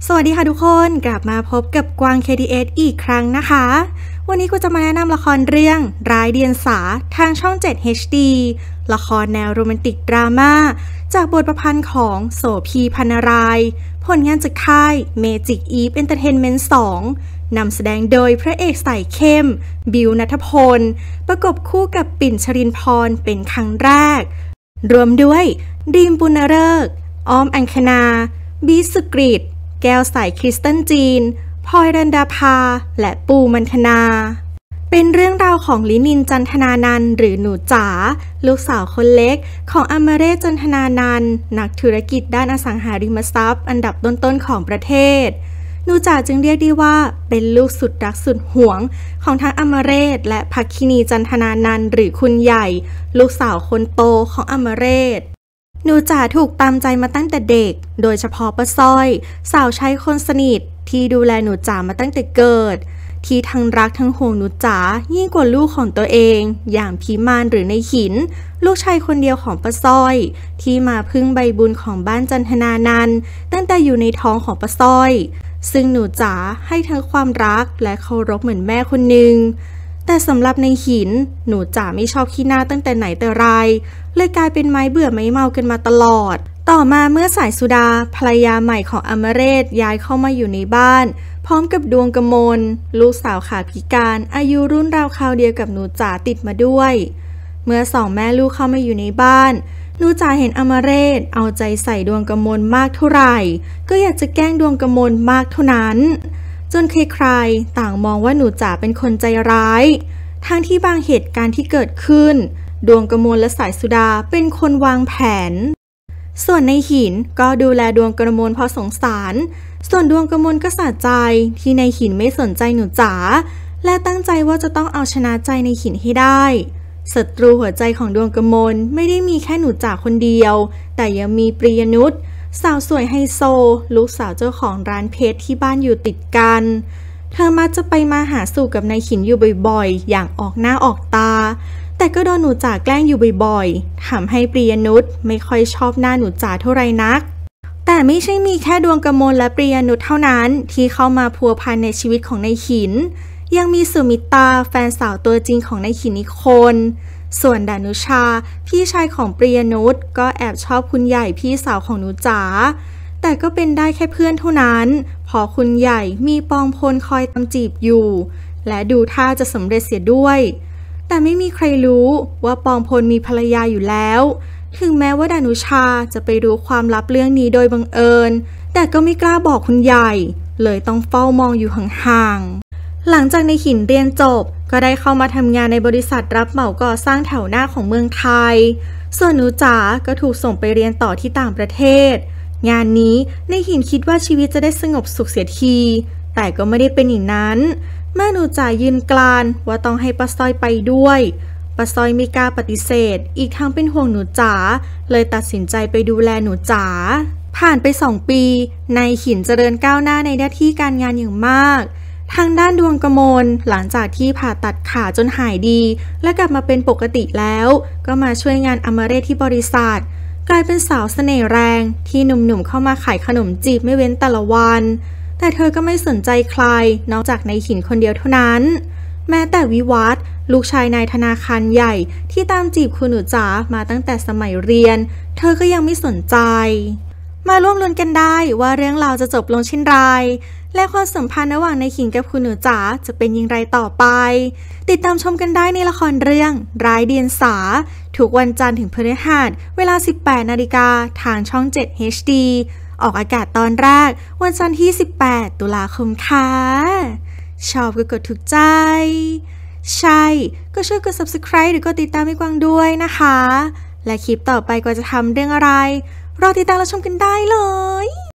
สวัสดีค่ะทุกคนกลับมาพบกับกวาง KTS อีกครั้งนะคะวันนี้กูจะมาแนะนำละครเรื่องร้ายเดียงสาทางช่อง 7 HD ละครแนวโรแมนติกดราม่าจากบทประพันธ์ของโสภี พรรณรายผลงานจากค่าย Magic Eve Entertainment 2นำแสดงโดยพระเอกสายเข้มบิว ณัฐพลประกบคู่กับปิ่น ชรินพรเป็นครั้งแรกรวมด้วยดีม ปุณฤกษ์อ้อม อังคณาบีสุกฤตแก้วสายคริสตัลจีนพลอย รันดาภาและปู มันธนา เป็นเรื่องราวของลินิน จันทนานันท์หรือหนูจ๋าลูกสาวคนเล็กของอมเรศ จันทนานันท์นักธุรกิจด้านอสังหาริมทรัพย์อันดับต้นๆของประเทศหนูจ๋าจึงเรียกได้ว่าเป็นลูกสุดรักสุดหวงของทั้งอมเรศและภักคินี จันทนานันท์หรือคุณใหญ่ลูกสาวคนโตของอมเรศหนูจ๋าถูกตามใจมาตั้งแต่เด็กโดยเฉพาะป้าสร้อยสาวใช้คนสนิทที่ดูแลหนูจ๋ามาตั้งแต่เกิดที่ทั้งรักทั้งห่วงหนูจ๋ายิ่งกว่าลูกของตัวเองอย่างพิมานหรือในหินลูกชายคนเดียวของป้าสร้อยที่มาพึ่งใบบุญของบ้านจันทนานันท์ตั้งแต่อยู่ในท้องของป้าสร้อยซึ่งหนูจ๋าให้ทั้งความรักและเคารพเหมือนแม่คนหนึ่งแต่สำหรับในหินหนูจ๋าไม่ชอบขี้หน้าตั้งแต่ไหนแต่ไรเลยกลายเป็นไม้เบื่อไม้เมากันมาตลอดต่อมาเมื่อสายสุดาภรรยาใหม่ของอมเรศย้ายเข้ามาอยู่ในบ้านพร้อมกับดวงกมลลูกสาวขาพิการอายุรุ่นราวคราวเดียวกับหนูจ๋าติดมาด้วยเมื่อสองแม่ลูกเข้ามาอยู่ในบ้านหนูจ๋าเห็นอมเรศเอาใจใส่ดวงกมลมากเท่าไหร่ก็อยากจะแกล้งดวงกมลมากเท่านั้นจนใครๆต่างมองว่าหนูจ๋าเป็นคนใจร้ายทั้งที่บางเหตุการณ์ที่เกิดขึ้นดวงกมลและสายสุดาเป็นคนวางแผนส่วนในหินก็ดูแลดวงกมลเพราะสงสารส่วนดวงกมลก็สะใจที่ในหินไม่สนใจหนูจ๋าและตั้งใจว่าจะต้องเอาชนะใจในหินให้ได้ศัตรูหัวใจของดวงกมลไม่ได้มีแค่หนูจ๋าคนเดียวแต่ยังมีปริยนุชสาวสวยไฮโซลูกสาวเจ้าของร้านเพชรที่บ้านอยู่ติดกันเธอมักจะไปมาหาสู่กับนายหินอยู่บ่อยๆอย่างออกหน้าออกตาแต่ก็โดนหนูจ๋าแกล้งอยู่บ่อยๆทำให้ปริยนุชไม่ค่อยชอบหน้าหนูจ๋าเท่าไรนักแต่ไม่ใช่มีแค่ดวงกมลและปริยนุชเท่านั้นที่เข้ามาพัวพันในชีวิตของนายหินยังมีสุมิตาแฟนสาวตัวจริงของนายหินอีกคนส่วนดานุชาพี่ชายของปริยนุชก็แอบชอบคุณใหญ่พี่สาวของหนูจ๋าแต่ก็เป็นได้แค่เพื่อนเท่านั้นเพราะคุณใหญ่มีปองพลคอยตามจีบอยู่และดูท่าจะสำเร็จเสียด้วยแต่ไม่มีใครรู้ว่าปองพลมีภรรยาอยู่แล้วถึงแม้ว่าดานุชาจะไปรู้ความลับเรื่องนี้โดยบังเอิญแต่ก็ไม่กล้าบอกคุณใหญ่เลยต้องเฝ้ามองอยู่ห่างๆหลังจากในหินเรียนจบก็ได้เข้ามาทำงานในบริษัทรับเหมาก่อสร้างแถวหน้าของเมืองไทยส่วนหนูจ๋าก็ถูกส่งไปเรียนต่อที่ต่างประเทศงานนี้ในหินคิดว่าชีวิตจะได้สงบสุขเสียทีแต่ก็ไม่ได้เป็นอย่างนั้นเมื่อหนูจ๋ายืนกรานว่าต้องให้ป้าสร้อยไปด้วยป้าสร้อยไม่กล้าปฏิเสธอีกทั้งเป็นห่วงหนูจ๋าเลยตัดสินใจไปดูแลหนูจ๋าผ่านไป2 ปีนายหินเจริญก้าวหน้าในหน้าที่การงานอย่างมากทางด้านดวงกมลหลังจากที่ผ่าตัดขาจนหายดีและกลับมาเป็นปกติแล้วก็มาช่วยงานอมเรศที่บริษัทกลายเป็นสาวเสน่ห์แรงที่หนุ่มๆเข้ามาขายขนมจีบไม่เว้นแต่ละวันแต่เธอก็ไม่สนใจใครนอกจากในหินคนเดียวเท่านั้นแม้แต่วิวัฒน์ลูกชายนายธนาคารใหญ่ที่ตามจีบคุณหนูจ๋ามาตั้งแต่สมัยเรียนเธอก็ยังไม่สนใจมาร่วมลุ้นกันได้ว่าเรื่องราวจะจบลงเช่นไรและความสัมพันธ์ระหว่างนายหินกับคุณหนูจ๋าจะเป็นอย่างไรต่อไปติดตามชมกันได้ในละครเรื่องร้ายเดียงสาทุกวันจันทร์ถึงพฤหัสเวลา 18 นาฬิกาทางช่อง 7 HD ออกอากาศตอนแรกวันจันทร์ที่ 18 ตุลาคมค่ะชอบก็กดถูกใจใช่ก็ช่วยกด Subscribe หรือกดติดตามให้กวางด้วยนะคะและคลิปต่อไปก็จะทำเรื่องอะไรรอติดตามรับชมกันได้เลย